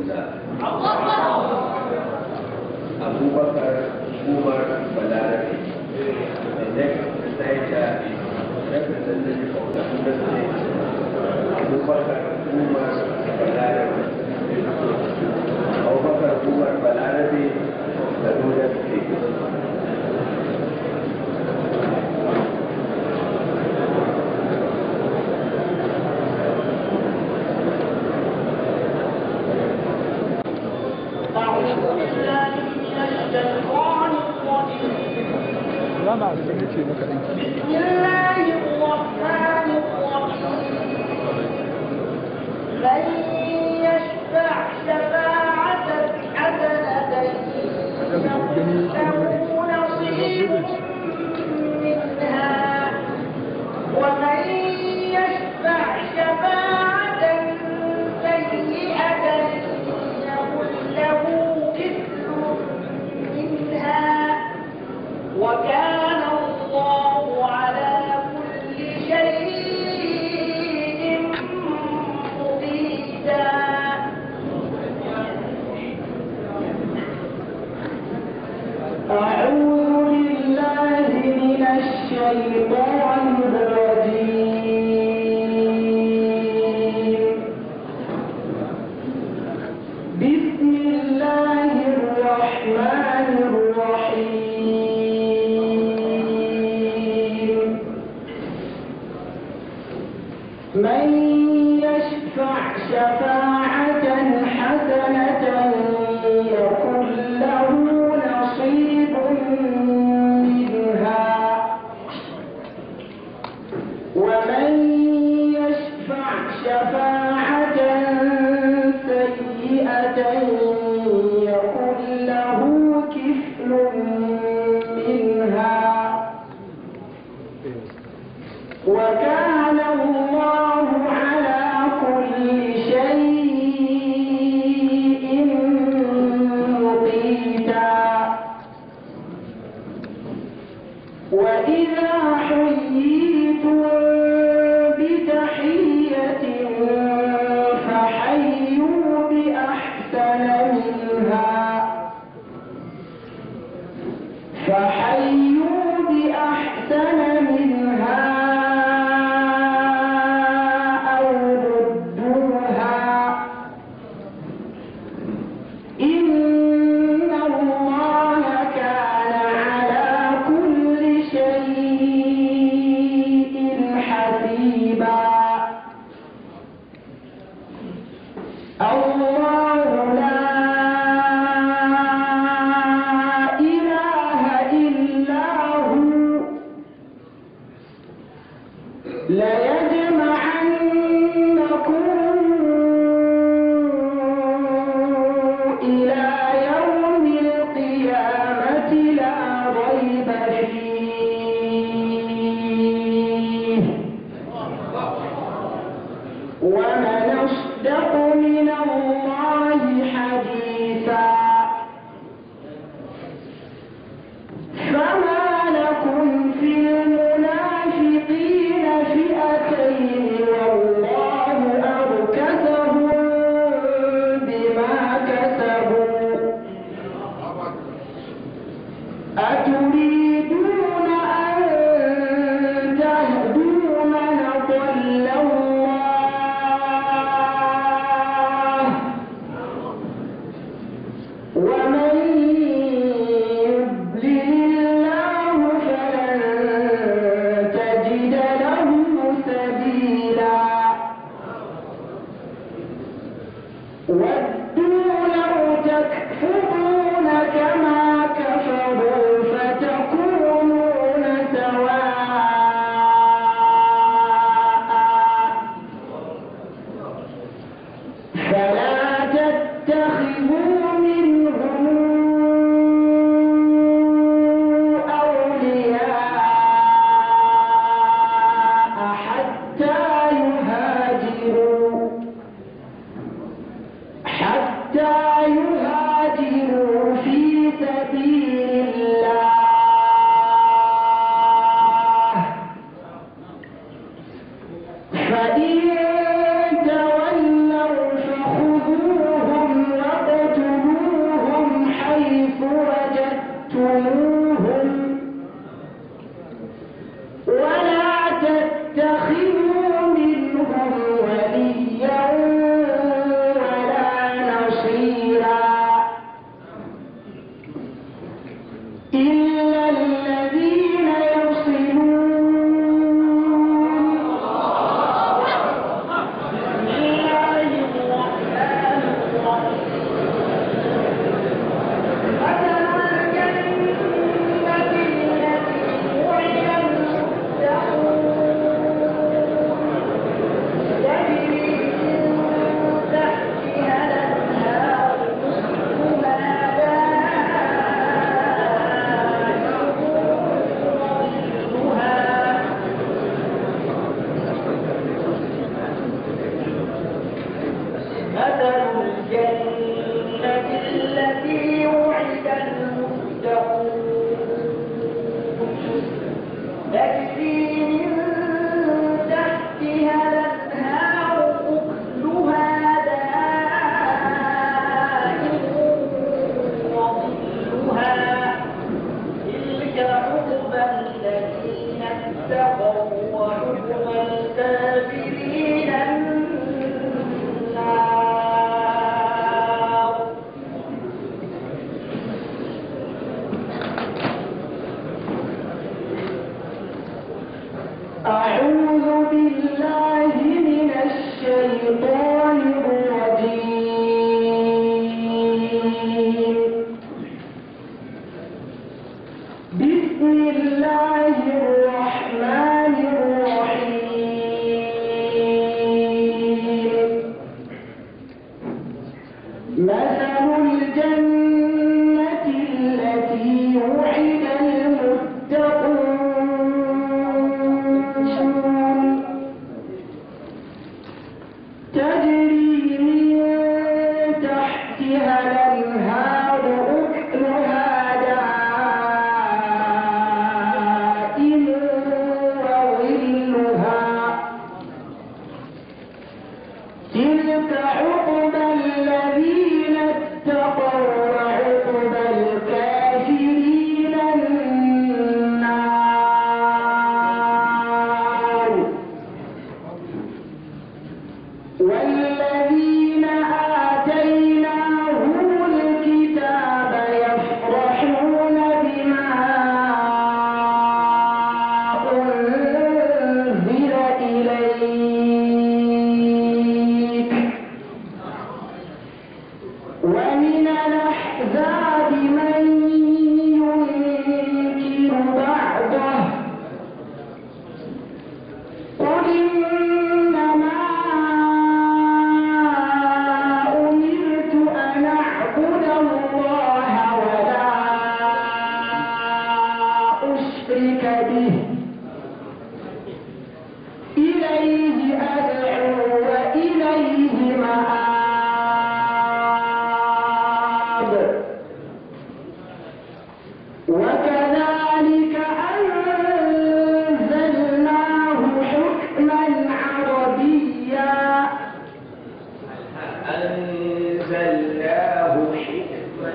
Musa Abubakar Umar Balarabe. The next reciter is representative of Kaduna State, Abubakar Umar Balarabe. Abubakar Umar Balarabe of Kaduna State. بسم الله الرحمن الرحيم من يشفع شفاعة حسنة له نصيب منها ومن يشفع شفاعة سيئة يكن له كفل منها وكان الله على كل شيء مقيتا أعوذ بالله من الشيطان الرجيم بسم الله الرحمن الرحيم من يشفع شفاعة حسنة يكن له نصيب منها ومن يشفع شفاعة سيئة يكن له كفل منها وكان الله على كل شيء مقيتا وإذا حييتم بتحية فحيوا بأحسن منها أو ردوها إن الله كان على كل شيء حسيبا الله لا إله إلا هو ليجمعنكم إلى يوم القيامة لا ريب فيه ومن أصدق من الله حديثا فما لكم في المنافقين فئتين والله أركسهم بما كسبوا أتريدون أن تهدوا من ضل الله ومن يضلل الله فلن تجد له سبيلا ودوا لو تكفرون كما كفروا فتكونون سواء فلا تتخذوا منهم أولياء حتى يهاجروا في سبيل الله فإن تولوا فخذوهم مثل الجنة التي وعد المتقون تجري من تحتها الأنهار أكلها دائم وظلها تلك عقبى الذين اتقوا وعقبى الكافرين النار والذين آتيناهم الكتاب يفرحون بما أنزل إليك ومن الأحزاب من ينكر بعضه قل إنما أمرت أن أعبد الله ولا أشرك به إليه أدعو وإليه مآب وكذلك أنزلناه حكما عربيا أنزلناه حكمة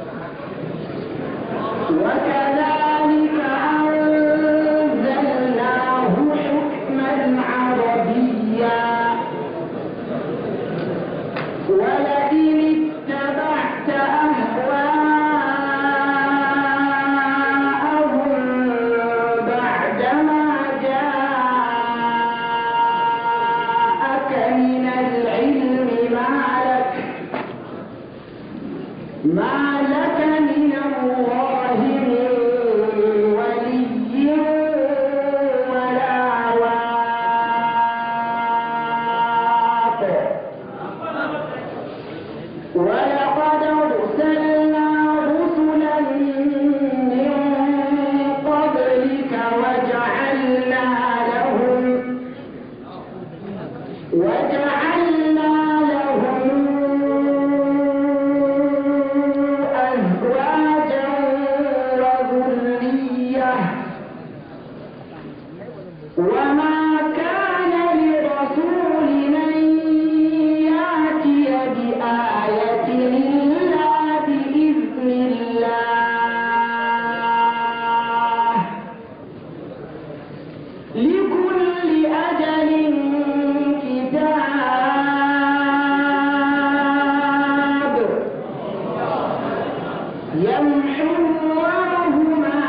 وكذلك أنزلناه حكما عربيا ولئن اتبعت أهواءهم بعدما جاءك من العلم ما لك من الله من ولي ولا واق ولقد أرسلنا رسلا من قبلك وجعلنا لهم أزواجا وذرية وما كان لرسول أن يأتي بآية إلا بإذن الله لكل أجل كتاب يمحو الله ما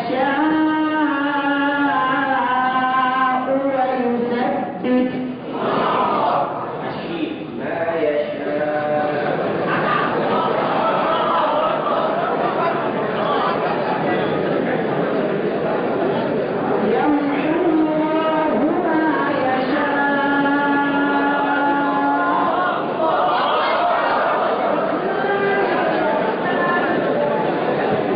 يشاء ويثبت ما يشاء يمحو الله ما يشاء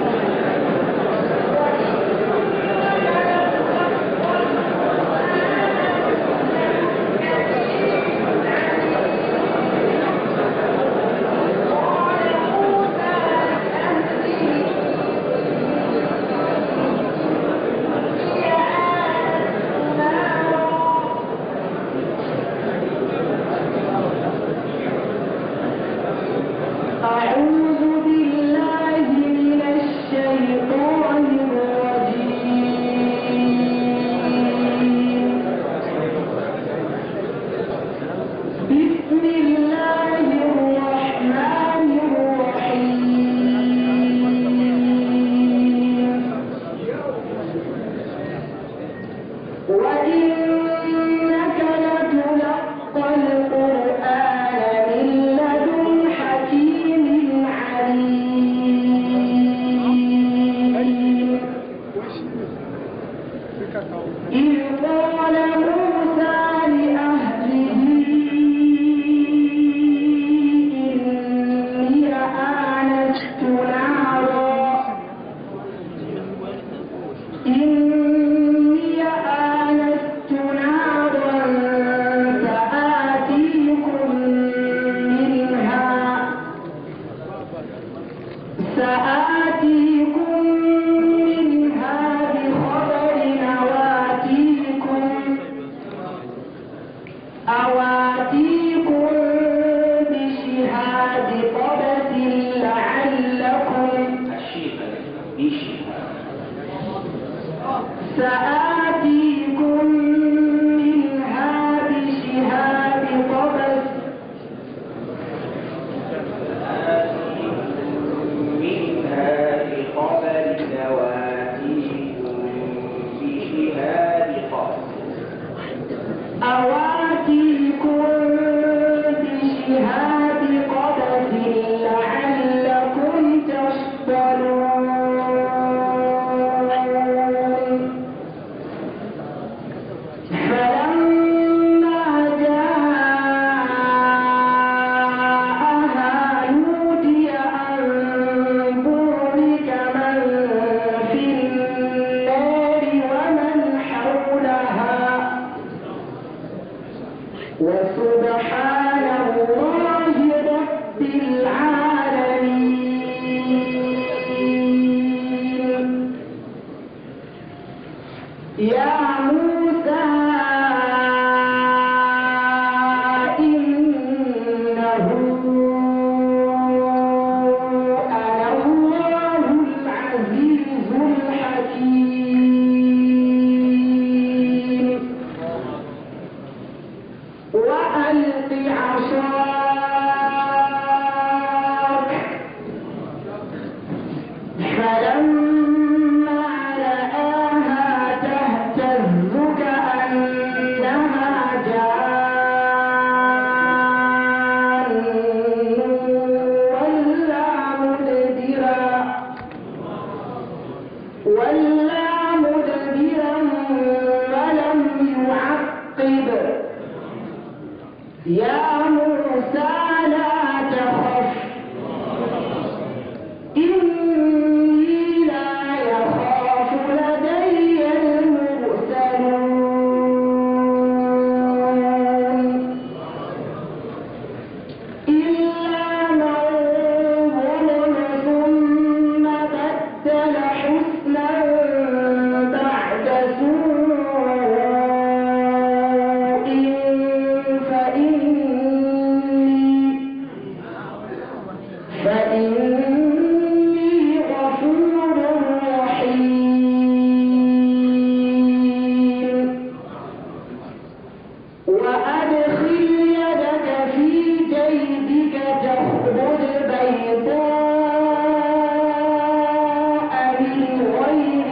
فإني غفور رحيم وأدخل يدك في جيبك تخرج بيضاء من غير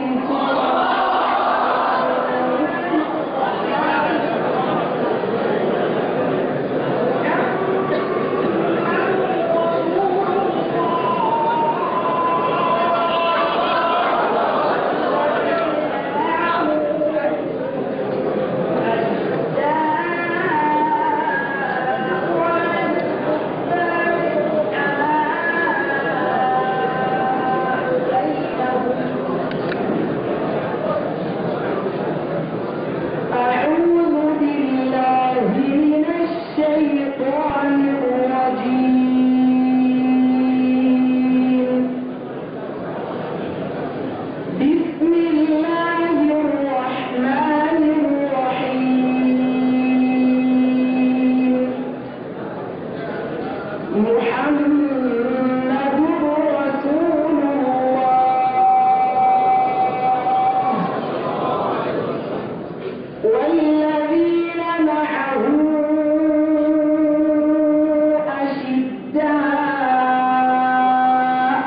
أعوذ بالله من الشيطان الرجيم بسم الله الرحمن الرحيم محمد رسول الله والذين معه أشداء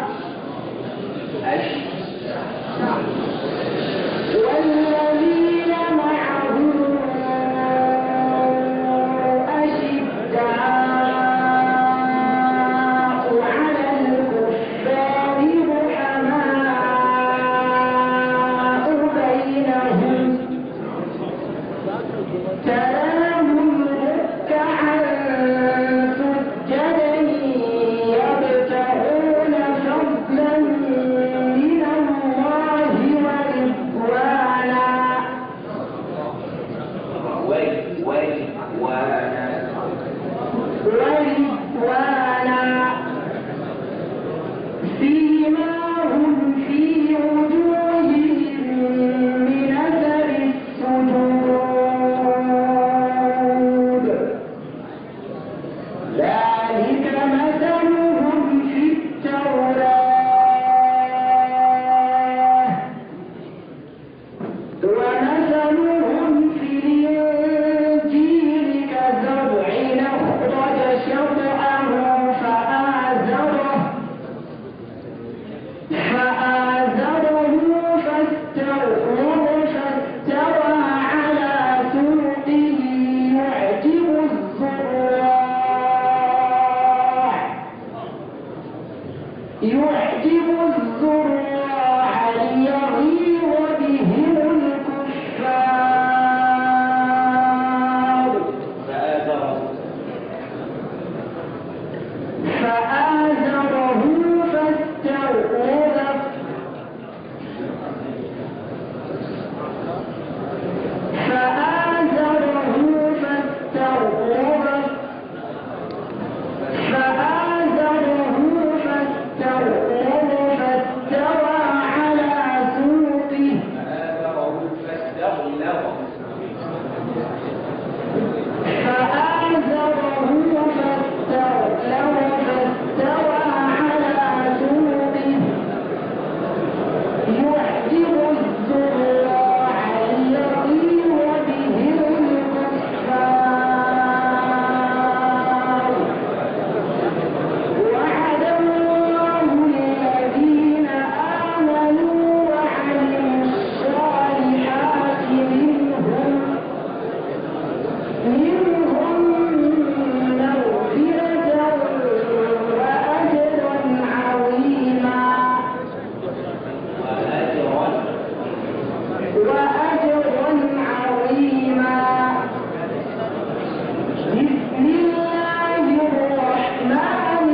والذين معه أشداء على الكفار رحماء بينهم تراهم ركعا سجدا يبتغون فضلا من الله ورضوانا سيماهم في وجوههم من أثر السجود ذلك مثلهم في التوراة ومثلهم في الإنجيل كزرع أخرج شطأه فآزره فاستوى على سوقه يعجب الزراع ليغيظ بهم الكفار فآزره فاستغلظ فاستوى على سوقه يعجب الزراع ليغيظ بهم الكفار وعد الله الذين آمنوا وعملوا الصالحات منهم مغفرة وأجرا عظيما بسم الله الرحمن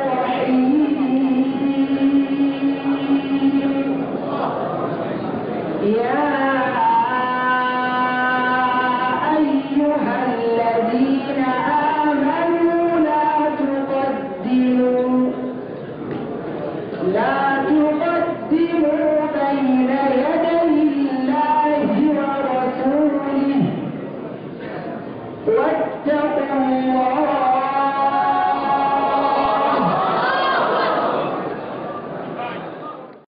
الرحيم يا أيها الذين آمنوا لا تقدموا